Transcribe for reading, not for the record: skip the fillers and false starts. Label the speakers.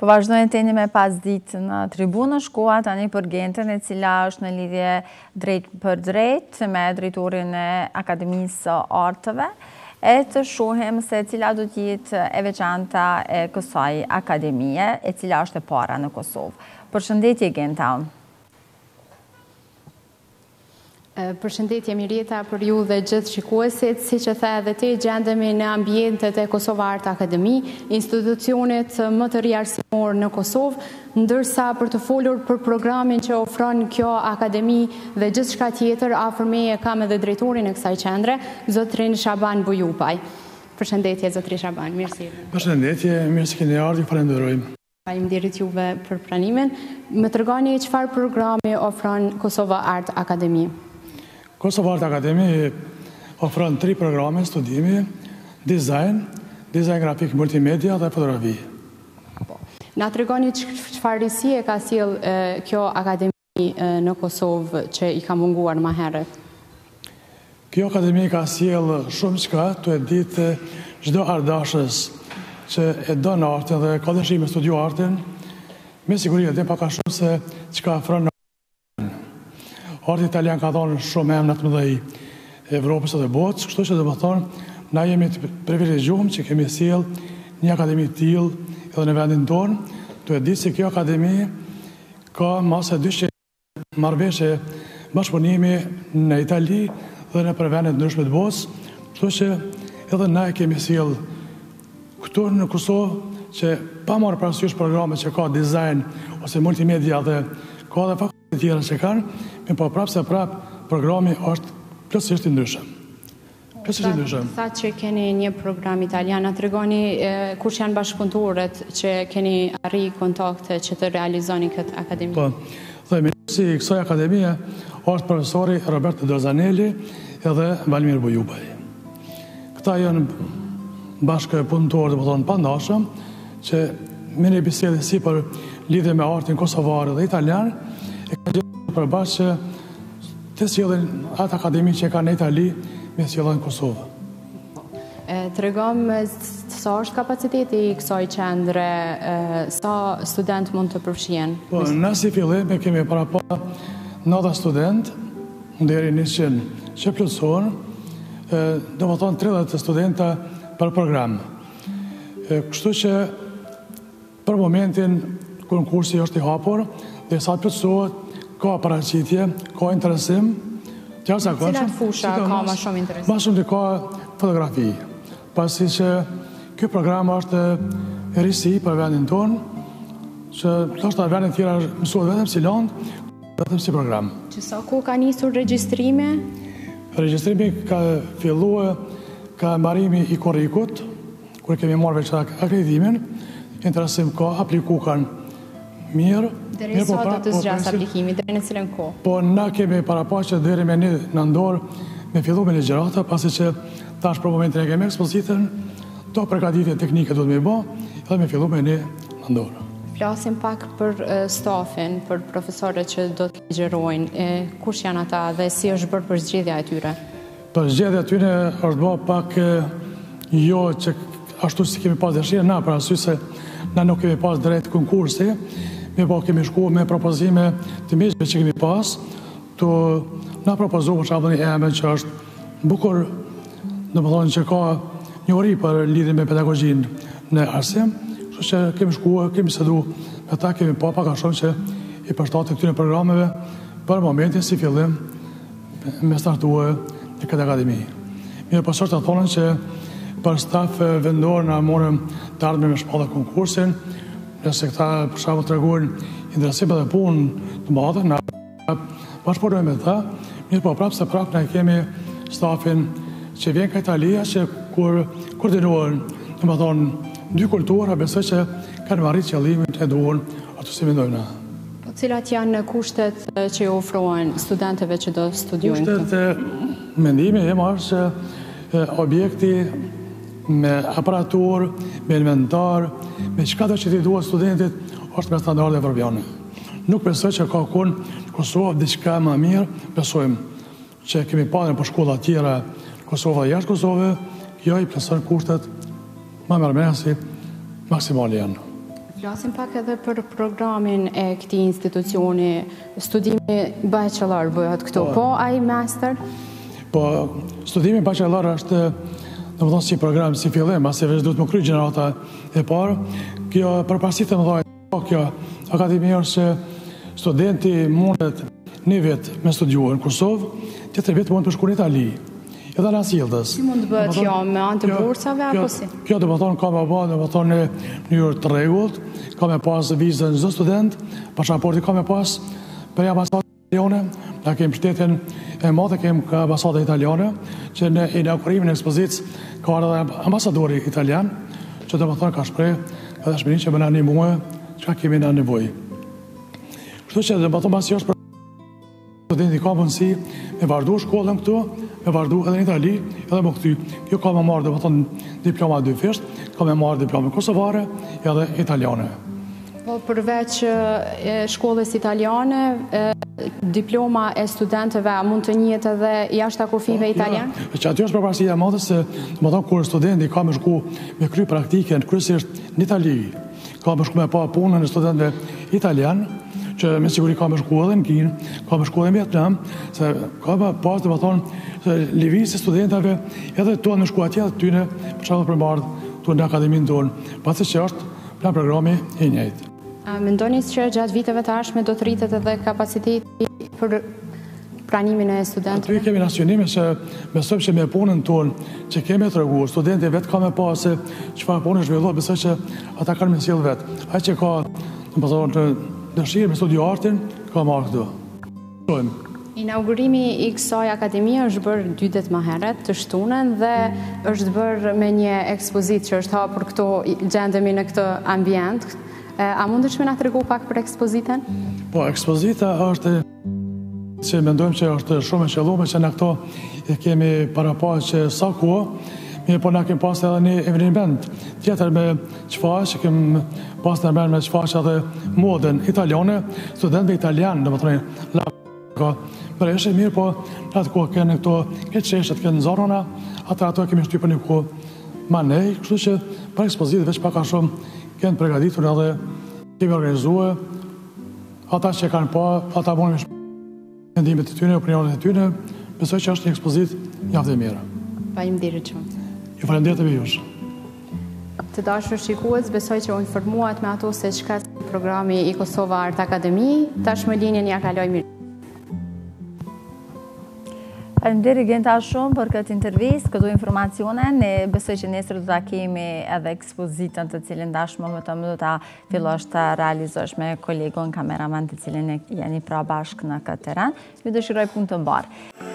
Speaker 1: Po vazhdojnë tani me pas ditë në tribunë, shkoa tani për Gentën, e cila është në lidhje drejt për drejt me drejtorin e Akademisë Artëve, e të shohim se cila do t'jetë e veçanta e kësaj akademie, e cila është e para në Kosovë. Përshëndetje Genta.
Speaker 2: Përshëndetje Mirjeta për ju dhe gjithë shikuesit, si që the edhe ti, gjendemi në ambientet e Kosova Art Akademi, institucionet më të riarsimor në Kosovë, ndërsa për të folur për programin që ofron kjo akademi dhe gjithë shka tjetër, afër meje kam edhe drejtorin e kësaj qendre, zotrin Shaban Bujupaj. Përshëndetje, zotri Shaban, mirësi.
Speaker 3: Përshëndetje, mirë se keni ardhur, falenderojmë.
Speaker 2: Faleminderit juve për pranimin. Më tregoni çfarë programi ofron Kosova Art Akademi?
Speaker 3: Kosova Art Akademi ofron 3 programe studimi: dizajn, dizajn grafik multimedia dhe fotografi.
Speaker 2: Na tregoni çfarë risi e ka sjell kjo akademi në Kosovë që i ka munguar më herët?
Speaker 3: Kjo akademi ka sjell shumë çka, tu e ditë çdo ardashës që e don artin dhe ka dëshirë me studiu artin, me siguri e pa ka shumë se çka ofron. Arti italian ka thonë shumë emra të mëdhej Evropës dhe botës, kështu që do të thonë, na jemi të privilegjuar që kemi sjell një akademi të tillë edhe në vendin tonë. Tu e di se kjo akademi ka më se 200 marrëveshje bashkëpunimi në Itali dhe në vende të ndryshme të botës, kështu që edhe na e kemi sjell këtu në Kosovë që pa marrë parasysh programe që ka dizajn ose multimedia dhe ka dhe fakultete tjera që kanë, po prapë se prapë programi është plotësisht i ndryshëm.
Speaker 2: Sa që keni një program italian, tregoni kush janë bashkëpunëtorët që keni arri kontakte që të realizoni këtë akademi?
Speaker 3: Po, dhe ministri i kësaj akademie është profesori Roberto Dorzanelli edhe Valmir Bujupaj. Këta janë bashkëpunëtorë, do të thonë pandashëm, që me një bisedë si për lidhje me artin kosovar dhe italian, e ka gjithë për bashkë që të sjellin atë akademi që ka në Itali me sjellin në Kosovë.
Speaker 2: Tregom sa është kapaciteti i kësaj qendre, sa student mund të përfshihen?
Speaker 3: Po, në si fillim e kemi para pa 90 student, deri 100 që plotësohen, do të thonë 30 studenta për program. Kështu që për momentin konkursi është i hapur, dhe sa të plotësohet, ka paraqitje, ka interesim.
Speaker 2: Cilat fusha ka më shumë interesim?
Speaker 3: Më shumë të ka fotografi. Pasi që kjo program është risi për vendin tonë, që ndoshta vendin tjera mësohet vetëm si landë, vetëm si program.
Speaker 2: Që sa ku ka nisur regjistrimi?
Speaker 3: Regjistrimi ka filluar ka marrimi i korrikut, kur kemi marrë veç akreditimin, interesim ka, apliku kanë mirë.
Speaker 2: Deri sa do të zgjas aplikimi, deri në cilën kohë?
Speaker 3: Po, na kemi parapaqe deri me një në dorë me fillu me ligjërata, pasi që tash për momentin e kemi ekspozitën, do përgatitje teknike do të me bë, edhe me fillu me një në dorë.
Speaker 2: Flasim pak për stafin, për profesorët që do të ligjerojnë. Kush janë ata dhe si është bërë përzgjedhja e tyre?
Speaker 3: Përzgjedhja e tyre është bërë pak jo që ashtu si kemi pas dëshirë, na për arsye se na nuk kemi pas drejt konkursi, me po kemi shku me propozime të mishme që kemi pas, të na propozu për shabën e emën që është bukur, në më thonë që ka një ori për lidhje me pedagogjin në arsim, kështu që kemi shku, kemi sedu me ta, kemi pa pak a shumë që i përshtatë të këtyre programeve për momentin si fillim me startue në këtë akademi. Mirë për sërë të thonën që për staf vendor në morëm të ardhme me shpallë konkursin, nëse këta për shabë të regojnë interesim dhe punë të madhe, në bashkëpunojmë me ta, mirë po prapë se prapë ne kemi stafin që vjen ka Italia, që kur koordinuar, në më thonë, 2 kultura, besoj që kanë marrit qëllimin e duan ato si mendojnë na.
Speaker 2: Po cilat janë kushtet që ju ofrohen studentëve që do studiojnë?
Speaker 3: Kushtet mendimi e marrë që objekti me aparatur, me inventar, me çka do që ti duhet studentit, është me standarde evropiane. Nuk besoj që ka kun Kosovë diçka më mirë, besojmë që kemi parë për shkolla tjera Kosovë dhe jashtë Kosovë, jo i plotëson kushtet më mërmesi maksimale janë.
Speaker 2: Flasim pak edhe për programin e këtij institucioni, studimi bachelor bëhet këtu, po ai master?
Speaker 3: Po, studimi bachelor është, domethënë si program, si fillim, pasi vetë duhet më kry gjenerata e parë. Kjo përparësi të mëdha, kjo akademi është që studenti mundet një vit me studiuar në Kosovë, tjetër vit mund të shkojë në Itali. Edhe në Asjellës.
Speaker 2: Si mund të bëhet kjo, me anë të bursave apo si?
Speaker 3: Kjo do të thonë ka me bë, do të thonë në mënyrë të rregullt, ka me pas vizën çdo student, pasaporti ka me pas për ambasadën italiane, na kemi shtetin e madh, kemi ambasadën italiane, që në inaugurimin e ekspozitës ka ardhur ambasadori italian, që do të thonë ka shpreh edhe shpërimin që më na ndihmoi, çka kemi na nevojë. Kështu që do të thonë pasi është studenti ka mundësi me vazhdu shkollën këtu, me vazhdu edhe në Itali, edhe më këty. Kjo ka me marrë, dhe më thonë, diploma dy fisht, ka me marrë diploma kosovare edhe italiane.
Speaker 2: Po përveç shkollës italiane, diploma e studentëve mund të njihet edhe jashtë kufive italian?
Speaker 3: Që aty është përparësia e madhe se, më thonë, kur studenti ka me shku me kry praktike kryesisht në Itali, ka me shku me pa punën e studentëve italian, që me siguri ka me shku edhe në Kinë, ka me shku edhe në Vietnam, se ka me pas, dhe më thonë, lëvizje studentave edhe tuan me shku atje dhe tyne, për shkak për bardh tuan në akademinë tonë, pasi që është plan programi i njëjtë.
Speaker 2: A mendoni që gjatë viteve të ardhshme do të rritet edhe kapaciteti për pranimin e studentëve?
Speaker 3: Aty kemi racionime se besojmë që me punën tonë që kemi të rreguar, studenti vetë ka me pas se çfarë punë zhvillohet, besoj që ata kanë me sjell vetë. Ai që ka, domethënë, dëshirë me studiu artin, ka marrë këtu.
Speaker 2: Inaugurimi i kësaj akademie është bërë 2 ditë më herët të shtunën dhe është bërë me një ekspozitë që është hapur këtu, gjendemi në këtë ambient. A mundesh me na tregu pak për ekspozitën?
Speaker 3: Po, ekspozita është që mendojmë që është shumë e qelluar, që në këto e kemi parapar që sa kohë, mirë po na kemi pas edhe një eveniment tjetër me çfarë që kemi pas në mend me çfarë edhe modën italiane, studentëve italianë, domethënë ka për është mirë, po atë kohë kanë këto çështje kanë zonona, ato kemi shtypur një kohë manej, kështu që për ekspozitë veç pak a shumë kanë përgatitur edhe kemi organizuar ata që kanë pa, ata mundin mendimet e tyre, opinionet e tyre, besoj që është një ekspozitë mjaft e mirë.
Speaker 2: Faleminderit shumë.
Speaker 3: Ju falenderoj edhe jush.
Speaker 2: Të dashur shikues, besoj që u informuat me ato se çka është programi i Kosova Art Academy. Tashmë linjën ja kaloj mirë.
Speaker 1: Faleminderit Genta shumë për këtë intervistë, këto informacione. Ne besoj që nesër do ta kemi edhe ekspozitën të cilën dashmë më të do ta fillosh të realizosh me kolegun kameraman të cilin jeni pra bashkë në këtë terren. Ju dëshiroj punë të mbarë.